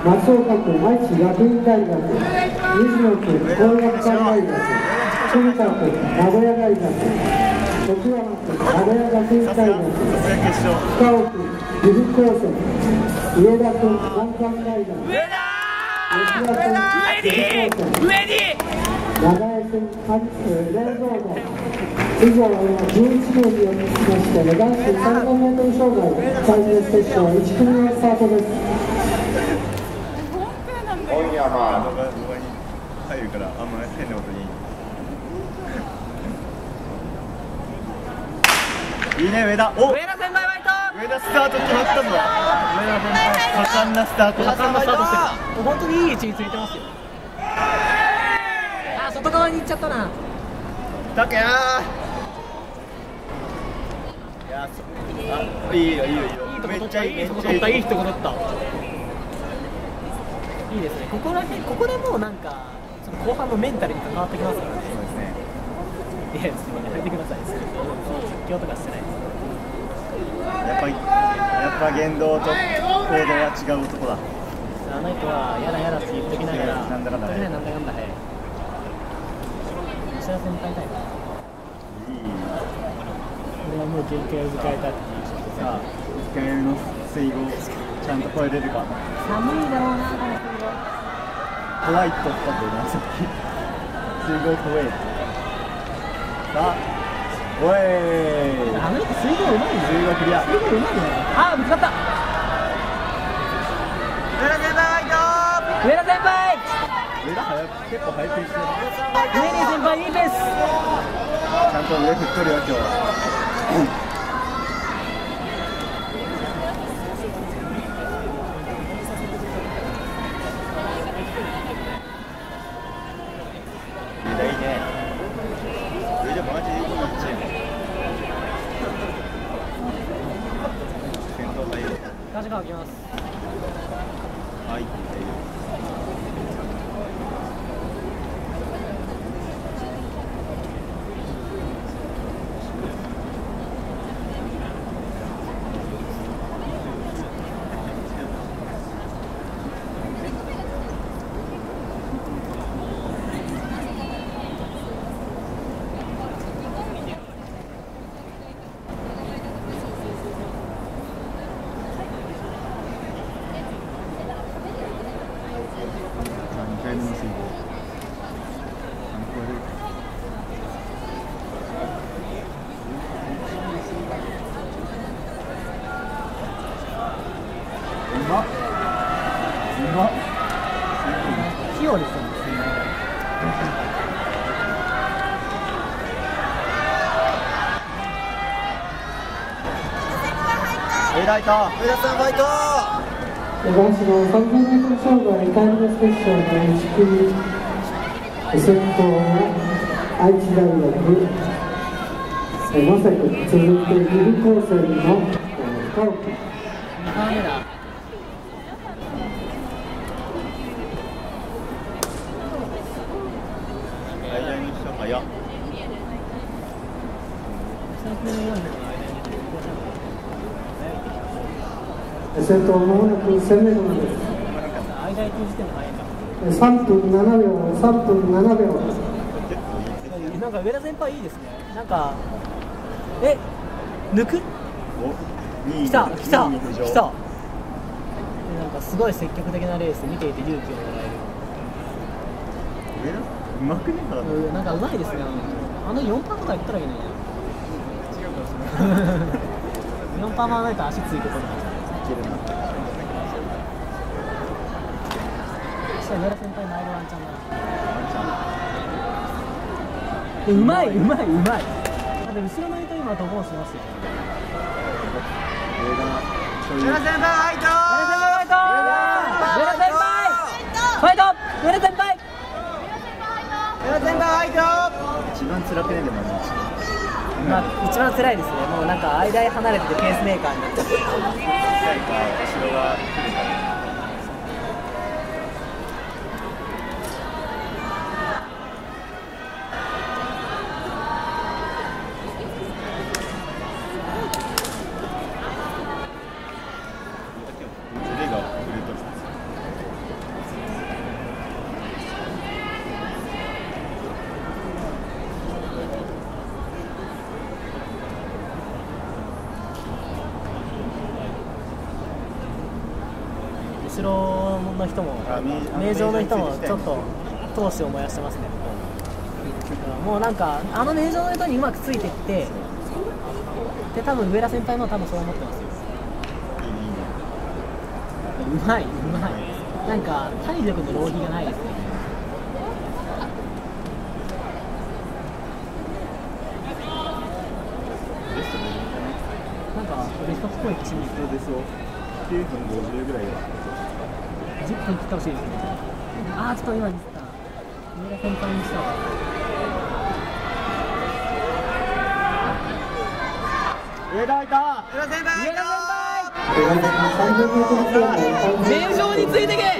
松岡君、愛知学院大学、水野君、工学館大学、富田君、名古屋大学、徳山君、名古屋学院大学、深尾君、岐阜高専、上田君、南関大学、吉田君、岐阜高専、長江君、冷蔵庫。以上、11名によりまして、男子3000メートル障害最終セッション1組目スタートです。 今夜は入るからあんま変なこといいね上田。お上田先輩ファイト。 上田スタート決まったぞ。上田先輩盛んなスタート。 盛んなスタートしてる。本当にいい位置についてますよ。あ、外側に行っちゃったな。 たけやいいよいいよいいよ。 いいとこ取った、 めっちゃいいいいとこ取った、いいとこ取った。いいですね。ここでもうなんかその後半のメンタルに関わってきますからね。 そうですね。 いや、すみません、やめてください。実況とかしてないです。 やっぱ言動と行動は違う男だ。 あの人はやだやだって言っときながら、 なんだかんだね。 なんだかんだ早い。吉田先輩タイプ。これはもう限界を迎えたっていう。 さあ、1回目の水濠ちゃんと超えれるか。 寒いだろうな、この水濠。 怖いって言ったんだよな、さっき。水濠怖い。さあ、おいあの人水濠うまいね。 水濠クリア。 水濠うまいね。あー、ぶつかった。 上田先輩上田先輩。 上田結構ハイペースだね。 上田先輩いいペース。 ちゃんと上振っとるよ今日。 ガチャ開きます。 はい。 器用ですよね。 上田いた。上田さんファイト。 男子の3000メートル障害タイムセッションの1組先頭は愛知大学正君、続いて岐阜高専の深尾君。 2番目だ。 早っ。 先頭まもなく1000メートルです。 間1時点で早いか。 3分7秒、3分7秒。 なんか上田先輩いいですね。なんか抜く？来た。なんかすごい積極的なレース見ていて勇気をもらえる。 上田うまくねえかなんかうまいですね。あの4パーとか行ったらいいのに。4パー回らないと足ついてこない。上田先輩前のワンチャンだ。うまい。だって後ろの人今ドボンしますよ。 上田先輩ファイト。 上田先輩ファイト。上田先輩一番辛くねえでも一番辛いですね。もうなんか間へ離れててペースメーカーになっちゃって。 後ろが来るから。 後ろの人も名城の人もちょっと闘志を燃やしてますね。もうなんか名城の人にうまくついていってで、多分上田先輩も多分そう思ってますよ。うまいなんか体力の浪費がないですね。なんかベストっぽいチームそうですよ。9分50ぐらいは 10分切ってほしいですね。ちょっと今ミスった。上田先輩にしたわ。 上田いた。 上田先輩名城についてけ。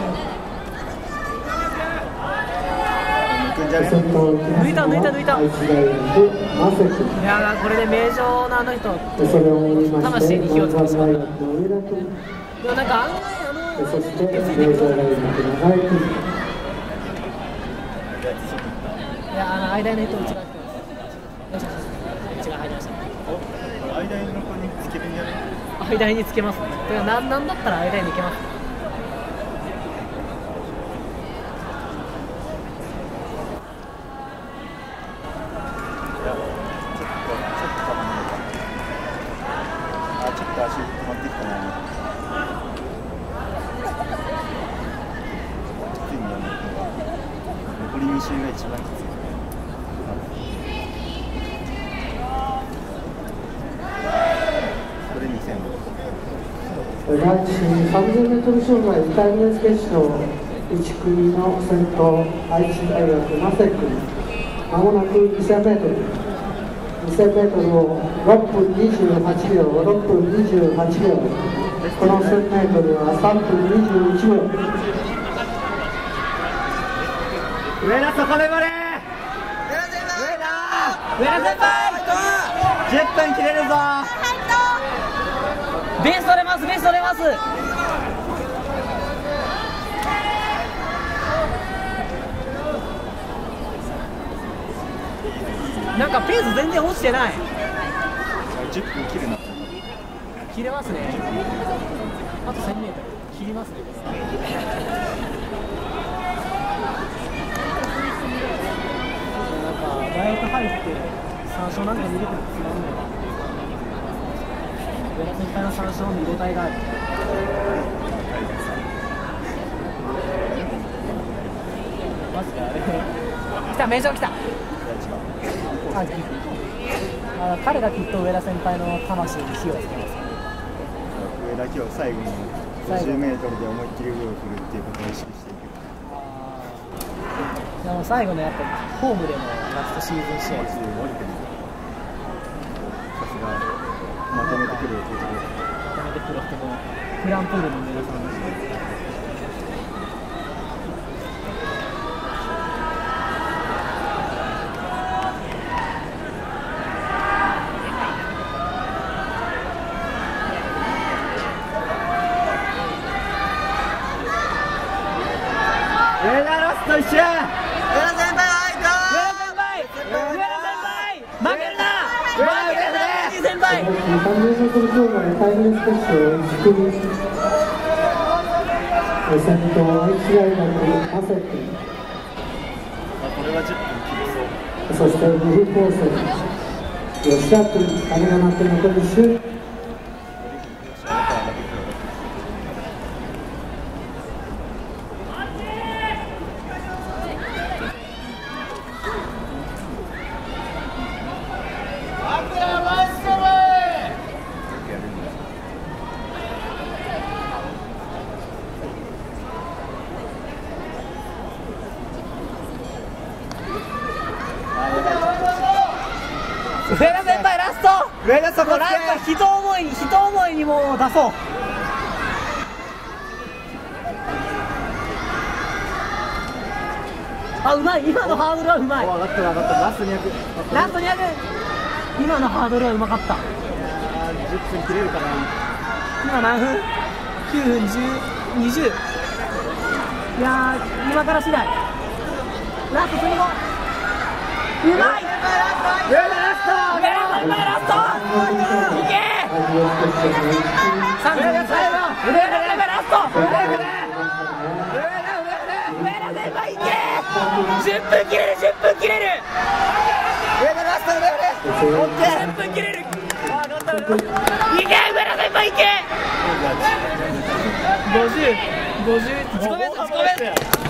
抜いた。いやこれで名城の人魂に火をつけてしまった。でもなんか案外いや間の人内側来てます。内側入りました。 間の子につけるんじゃない？ 間につけますね。なんだったら間に行けます。 ちょっと足止まってきたな。きついんだよね。残り2周が一番きつい。これ2000。 男子 3000m 障害2回目決勝1組の先頭、愛知大学マセ君、まもなく2000m。2000m を6分28秒、6分28秒、この 1000m は3分21秒。 上田そこでまで。 上田先輩 10分切れるぞ。 ベース取れます。なんかペース全然落ちてない。 10分切るな。 切れますね。あと 1000m 切りますね。なんか大学入って3勝なんか見れてるつまんないわ。上田先輩の3勝の見応えがある。マジであれ来た、名城来た。彼がきっと上田先輩の魂に火をつけます。 上田今日最後に 50m で思いっきり上を振るっていうことを意識していく。 でも最後のやっぱホームでのラストシーズン試合です。 さすがまとめてくる男。 まとめてくる男、フランプールの皆さんです。 上田ラスト1周。 上田先輩負けるな。先輩。 3000m 障害タイムレス決勝1組先頭、愛知大学マセ君。 これは10分切りそう。そして2分コース吉田君、鐘が鳴って残り1周。 上田先輩ラスト。 上田そこラスト人思いにもう出そう。うまい。今のハードルはうまい。 上がったラスト200。 ラスト200。今のハードルはうまかった。 10分切れるかな。 今何分？9分20。いやー今から次第。ラスト次もうまい。上田ラストいけー。上田ラスト。 先輩いけ10分切れる10分切れる上田ラスト上田オッケー 10分切れるあ頑張ったいけ上田先輩いけ50自己ベスト